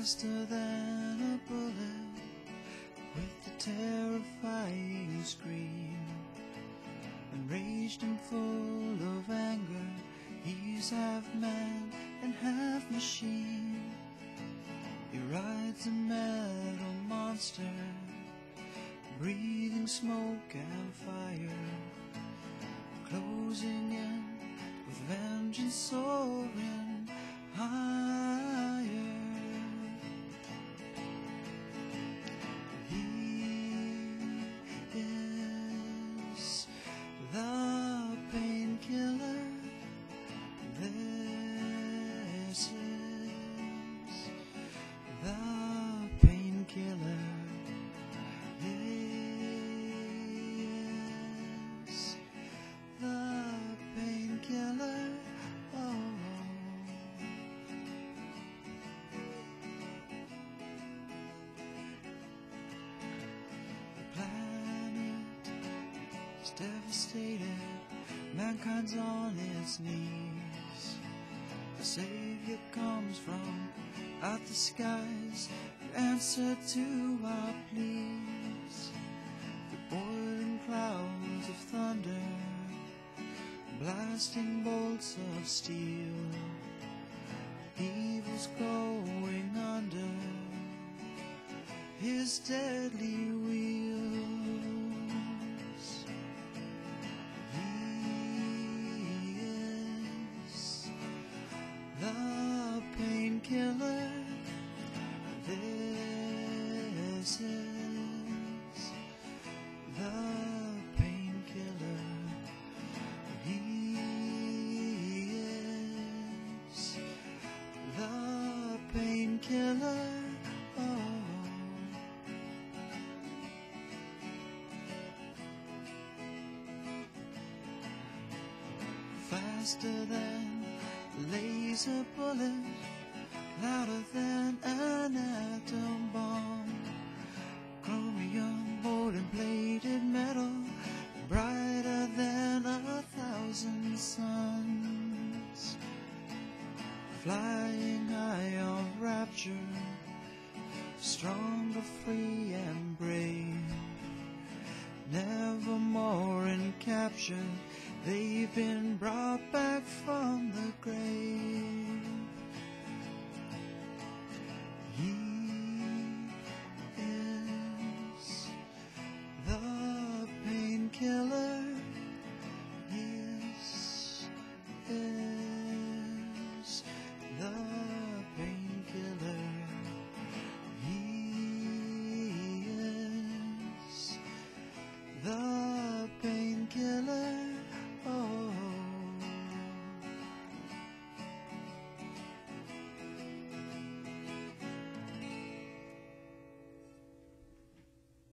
faster than a bullet, with a terrifying scream. Enraged and full of anger, he's half man and half machine. He rides a metal monster, breathing smoke and fire, closing in with vengeance soaring higher. He is the painkiller. This is the painkiller. Yes, the painkiller. Oh. The planet is devastated, mankind's on its knees. The Savior comes from out the skies to answer to our pleas. The boiling clouds of thunder, blasting bolts of steel, evil's going under his deadly wheels. He is the painkiller. This is the painkiller. He is the painkiller. Oh. Faster than a laser bullet, louder than an atom bomb, chromium, golden plated metal, brighter than 1,000 suns, flying high on rapture, stronger, free and brave, never more encaptured. They've been brought back